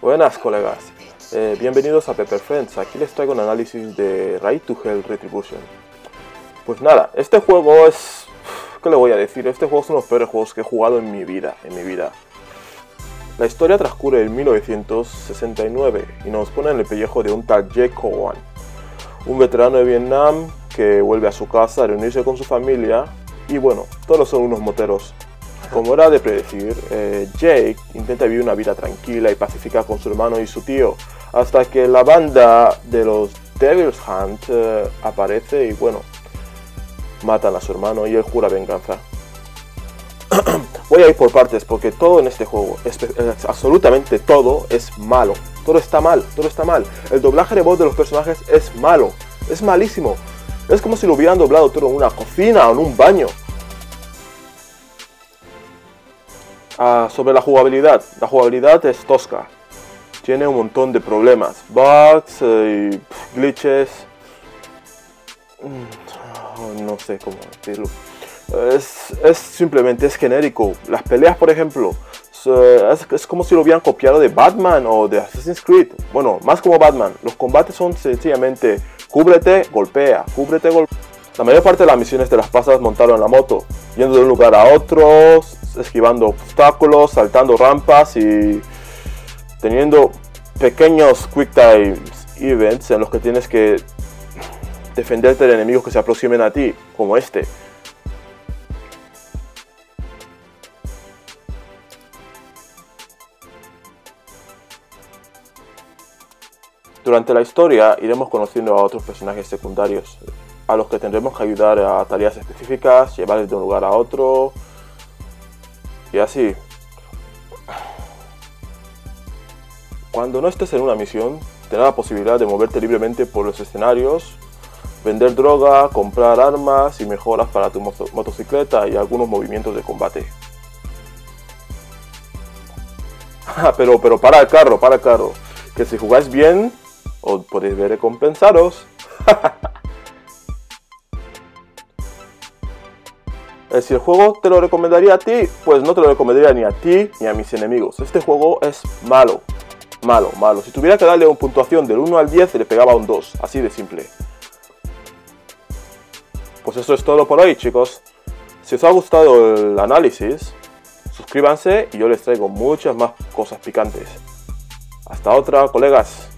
Buenas colegas, bienvenidos a Pepper Friends. Aquí les traigo un análisis de Raid to Hell Retribution. Pues nada, este juego es... ¿qué le voy a decir? Este juego es uno de los peores juegos que he jugado en mi vida. La historia transcurre en 1969 y nos pone en el pellejo de un tal Jake Cowan, un veterano de Vietnam que vuelve a su casa a reunirse con su familia y bueno, todos son unos moteros. Como era de predecir, Jake intenta vivir una vida tranquila y pacífica con su hermano y su tío, hasta que la banda de los Devil's Hunt aparece y bueno, matan a su hermano y él jura venganza. Voy a ir por partes porque todo en este juego, absolutamente todo, es malo. Todo está mal, todo está mal. El doblaje de voz de los personajes es malo, es malísimo. Es como si lo hubieran doblado todo en una cocina o en un baño. Sobre la jugabilidad es tosca. Tiene un montón de problemas, bugs y glitches. No sé cómo decirlo. Simplemente es genérico. Las peleas, por ejemplo, es como si lo hubieran copiado de Batman o de Assassin's Creed. Bueno, más como Batman. Los combates son sencillamente cúbrete, golpea, cúbrete, golpea. La mayor parte de las misiones te las pasas montado en la moto, yendo de un lugar a otro, esquivando obstáculos, saltando rampas y teniendo pequeños quick time events en los que tienes que defenderte de enemigos que se aproximen a ti, como este. Durante la historia iremos conociendo a otros personajes secundarios, a los que tendremos que ayudar a tareas específicas, llevarles de un lugar a otro y así. Cuando no estés en una misión, tendrás la posibilidad de moverte libremente por los escenarios, vender droga, comprar armas y mejoras para tu motocicleta y algunos movimientos de combate. pero para el carro, que si jugáis bien, os podéis ver recompensaros. Si el juego te lo recomendaría a ti, pues no te lo recomendaría ni a ti ni a mis enemigos. Este juego es malo. Si tuviera que darle una puntuación del 1 al 10, le pegaba un 2, así de simple. Pues eso es todo por hoy, chicos. Si os ha gustado el análisis, suscríbanse y yo les traigo muchas más cosas picantes. Hasta otra, colegas.